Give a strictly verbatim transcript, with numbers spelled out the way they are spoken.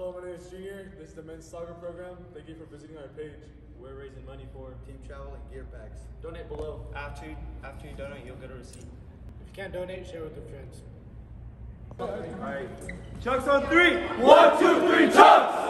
Hello, my name is Junior. This is the men's soccer program. Thank you for visiting our page. We're raising money for team travel and gear packs. Donate below. After, after you donate, you'll get a receipt. If you can't donate, share with your friends. All right. Chucks on three. One, two, three, Chucks!